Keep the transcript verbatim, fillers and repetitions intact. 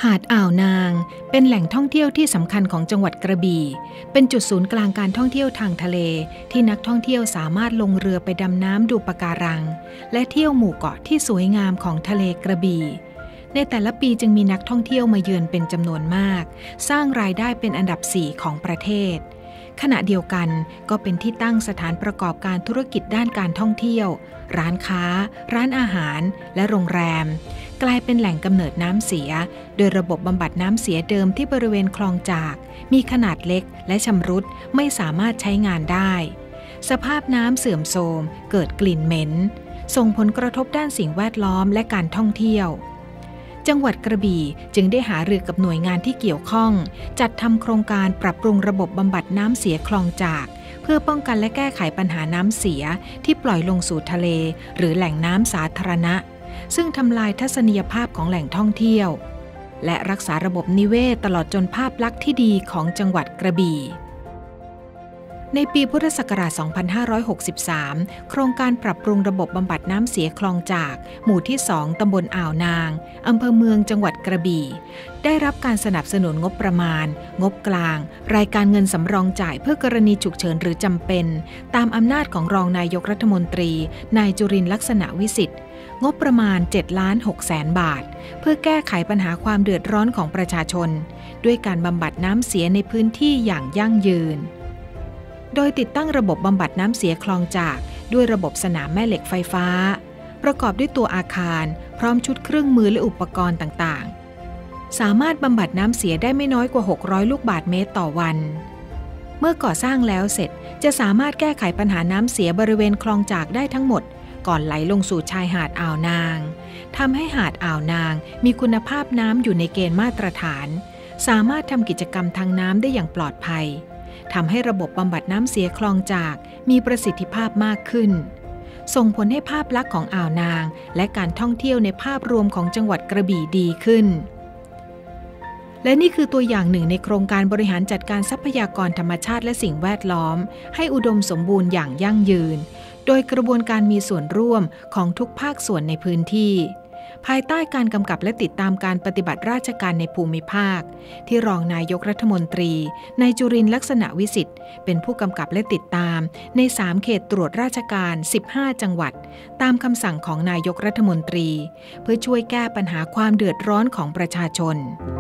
หาดอ่าวนางเป็นแหล่งท่องเที่ยวที่สำคัญของจังหวัดกระบี่เป็นจุดศูนย์กลางการท่องเที่ยวทางทะเลที่นักท่องเที่ยวสามารถลงเรือไปดำน้ำดูปะการังและเที่ยวหมู่เกาะที่สวยงามของทะเลกระบี่ในแต่ละปีจึงมีนักท่องเที่ยวมาเยือนเป็นจำนวนมากสร้างรายได้เป็นอันดับสี่ของประเทศขณะเดียวกันก็เป็นที่ตั้งสถานประกอบการธุรกิจด้านการท่องเที่ยวร้านค้าร้านอาหารและโรงแรมกลายเป็นแหล่งกำเนิดน้ำเสียโดยระบบบำบัดน้ำเสียเดิมที่บริเวณคลองจากมีขนาดเล็กและชำรุดไม่สามารถใช้งานได้สภาพน้ำเสื่อมโทรมเกิดกลิ่นเหม็นส่งผลกระทบด้านสิ่งแวดล้อมและการท่องเที่ยวจังหวัดกระบี่จึงได้หารือกับหน่วยงานที่เกี่ยวข้องจัดทำโครงการปรับปรุงระบบบำบัดน้ำเสียคลองจากเพื่อป้องกันและแก้ไขปัญหาน้ำเสียที่ปล่อยลงสู่ทะเลหรือแหล่งน้ำสาธารณะซึ่งทำลายทัศนียภาพของแหล่งท่องเที่ยวและรักษาระบบนิเวศตลอดจนภาพลักษณ์ที่ดีของจังหวัดกระบี่ในปีพุทธศักราช สองพันห้าร้อยหกสิบสาม โครงการปรับปรุงระบบบำบัดน้ำเสียคลองจากหมู่ที่ สอง ตำบลอ่าวนางอำเภอเมืองจังหวัดกระบี่ได้รับการสนับสนุนงบประมาณงบกลางรายการเงินสำรองจ่ายเพื่อกรณีฉุกเฉินหรือจำเป็นตามอำนาจของรองนายกรัฐมนตรีนายจุรินทร์ลักษณะวิสิทธิ์งบประมาณ เจ็ดล้านหกแสน บาทเพื่อแก้ไขปัญหาความเดือดร้อนของประชาชนด้วยการบำบัดน้ำเสียในพื้นที่อย่างยั่งยืนโดยติดตั้งระบบบำบัดน้ำเสียคลองจากด้วยระบบสนามแม่เหล็กไฟฟ้าประกอบด้วยตัวอาคารพร้อมชุดเครื่องมือและอุปกรณ์ต่างๆสามารถบำบัดน้ำเสียได้ไม่น้อยกว่าหกร้อยลูกบาศก์เมตรต่อวันเมื่อก่อสร้างแล้วเสร็จจะสามารถแก้ไขปัญหาน้ำเสียบริเวณคลองจากได้ทั้งหมดก่อนไหลลงสู่ชายหาดอ่าวนางทำให้หาดอ่าวนางมีคุณภาพน้ำอยู่ในเกณฑ์มาตรฐานสามารถทำกิจกรรมทางน้ำได้อย่างปลอดภัยทำให้ระบบบำบัดน้ำเสียคลองจากมีประสิทธิภาพมากขึ้นส่งผลให้ภาพลักษณ์ของอ่าวนางและการท่องเที่ยวในภาพรวมของจังหวัดกระบี่ดีขึ้นและนี่คือตัวอย่างหนึ่งในโครงการบริหารจัดการทรัพยากรธรรมชาติและสิ่งแวดล้อมให้อุดมสมบูรณ์อย่างยั่งยืนโดยกระบวนการมีส่วนร่วมของทุกภาคส่วนในพื้นที่ภายใต้การกำกับและติดตามการปฏิบัติราชการในภูมิภาคที่รองนายกรัฐมนตรีนายจุรินทร์ลักษณะวิสิทธิ์เป็นผู้กำกับและติดตามในสามเขตตรวจราชการสิบห้าจังหวัดตามคำสั่งของนายกรัฐมนตรีเพื่อช่วยแก้ปัญหาความเดือดร้อนของประชาชน